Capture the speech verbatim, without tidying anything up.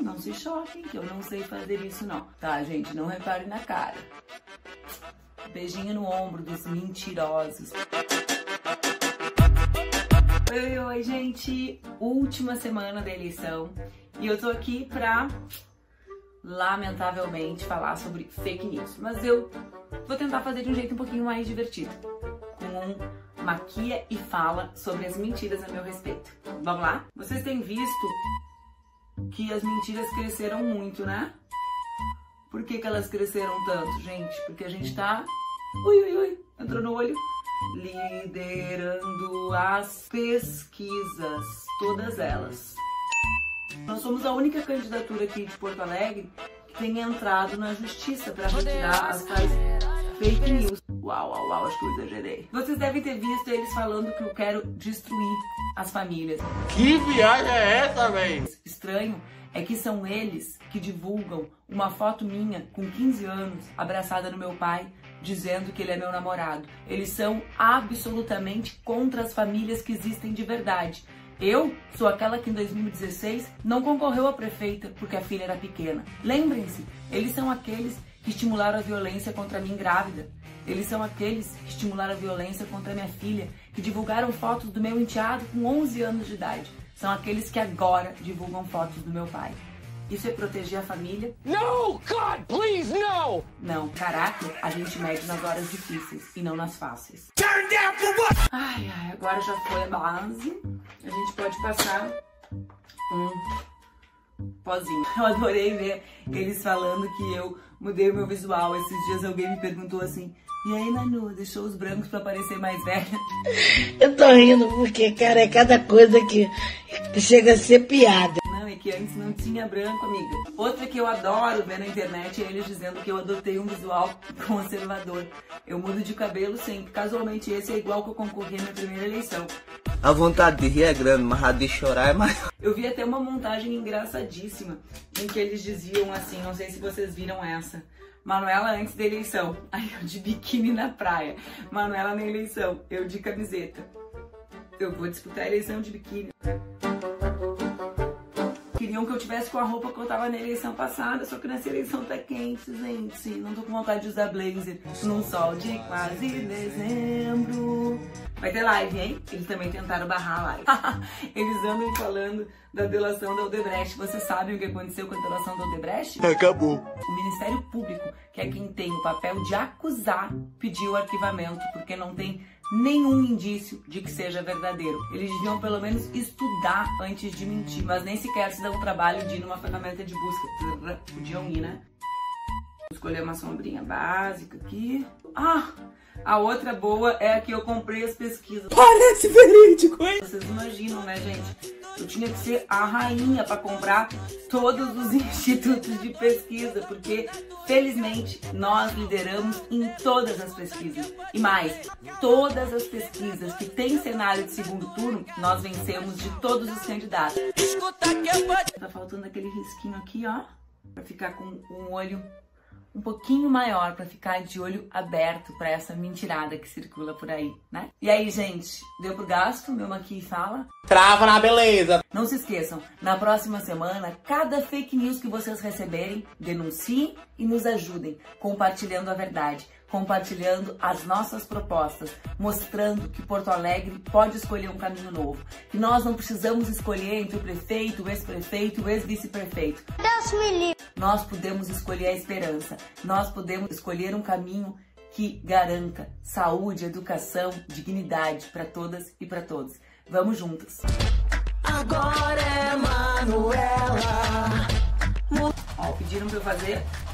não se choquem, que eu não sei fazer isso não. Tá, gente, não reparem na cara. Beijinho no ombro dos mentirosos. Oi, oi, gente. Última semana da eleição. E eu tô aqui pra, lamentavelmente, falar sobre fake news. Mas eu vou tentar fazer de um jeito um pouquinho mais divertido. Com um maquia e fala sobre as mentiras a meu respeito. Vamos lá? Vocês têm visto que as mentiras cresceram muito, né? Por que que elas cresceram tanto, gente? Porque a gente tá... Ui, ui, ui, entrou no olho. Liderando as pesquisas, todas elas. Nós somos a única candidatura aqui de Porto Alegre que tem entrado na justiça para retirar as tais fake news. Uau, uau, uau, acho que eu exagerei. Vocês devem ter visto eles falando que eu quero destruir as famílias. Que viagem é essa, velho? Estranho é que são eles que divulgam uma foto minha com quinze anos, abraçada no meu pai, dizendo que ele é meu namorado. Eles são absolutamente contra as famílias que existem de verdade. Eu sou aquela que em dois mil e dezesseis não concorreu a prefeita porque a filha era pequena. Lembrem-se, eles são aqueles que estimularam a violência contra mim grávida. Eles são aqueles que estimularam a violência contra minha filha, que divulgaram fotos do meu enteado com onze anos de idade. São aqueles que agora divulgam fotos do meu pai. Isso é proteger a família? No, God, please, no! Não, caráter a gente mede nas horas difíceis e não nas fáceis. Turn down for what? Ai, ai, agora já foi a base. A gente pode passar um pozinho. Eu adorei ver eles falando que eu mudei o meu visual. Esses dias alguém me perguntou assim: e aí, Nanu, deixou os brancos pra parecer mais velha? Eu tô rindo porque, cara, é cada coisa que chega a ser piada. Não, é que antes não tinha branco, amiga. Outra que eu adoro ver na internet é eles dizendo que eu adotei um visual conservador. Eu mudo de cabelo sempre. Casualmente esse é igual que eu concorri na minha primeira eleição. A vontade de rir é grande, mas a de chorar é maior. Eu vi até uma montagem engraçadíssima em que eles diziam assim, não sei se vocês viram essa: Manuela antes da eleição, aí eu de biquíni na praia. Manuela na eleição, eu de camiseta. Eu vou disputar a eleição de biquíni. Queriam que eu tivesse com a roupa que eu tava na eleição passada, só que nessa eleição tá quente, gente. Não tô com vontade de usar blazer num sol de quase dezembro. Vai ter live, hein? Eles também tentaram barrar a live. Eles andam falando da delação da Odebrecht. Vocês sabem o que aconteceu com a delação da Odebrecht? Acabou. O Ministério Público, que é quem tem o papel de acusar, pediu o arquivamento porque não tem nenhum indício de que seja verdadeiro. Eles deviam pelo menos estudar antes de mentir, mas nem sequer se dão o trabalho de ir numa ferramenta de busca. Podiam ir, né? Vou escolher uma sombrinha básica aqui. Ah! A outra boa é a que eu comprei as pesquisas. Parece verídico, hein? Vocês imaginam, né, gente? Eu tinha que ser a rainha para comprar todos os institutos de pesquisa, porque, felizmente, nós lideramos em todas as pesquisas. E mais, todas as pesquisas que tem cenário de segundo turno, nós vencemos de todos os candidatos. Tá faltando aquele risquinho aqui, ó, para ficar com um olho um pouquinho maior, para ficar de olho aberto para essa mentirada que circula por aí, né? E aí, gente, deu pro gasto? Meu maquia fala? Trava na beleza. Não se esqueçam, na próxima semana, cada fake news que vocês receberem, denunciem e nos ajudem, compartilhando a verdade, compartilhando as nossas propostas, mostrando que Porto Alegre pode escolher um caminho novo, que nós não precisamos escolher entre o prefeito, o ex-prefeito e o ex-vice-prefeito. Deus me livre. Nós podemos escolher a esperança, nós podemos escolher um caminho que garanta saúde, educação, dignidade para todas e para todos. Vamos juntas! Agora é Manuela. Ó, pediram para eu fazer